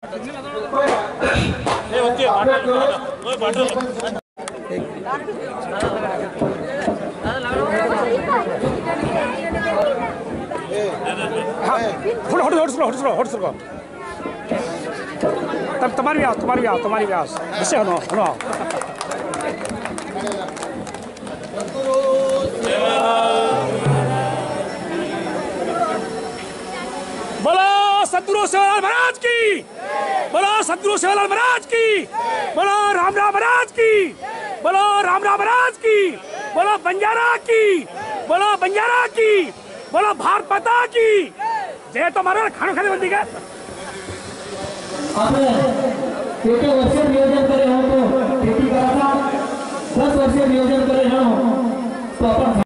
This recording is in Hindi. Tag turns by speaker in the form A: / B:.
A: तुम्हारी व्यास ऐसे हनो बोलो सतगुरु सेवालाल महाराज की, बोलो सतगुरु सेवालाल महाराज की, बोलो राम महाराज की, बोलो राम महाराज की, बोलो बंजारा की, बोलो बंजारा की, बोलो भारत माता की जय। तो हमारा खाना खाने बंदी का
B: वर्ष नियोजन करे हो तो 10 वर्ष नियोजन करे हो तो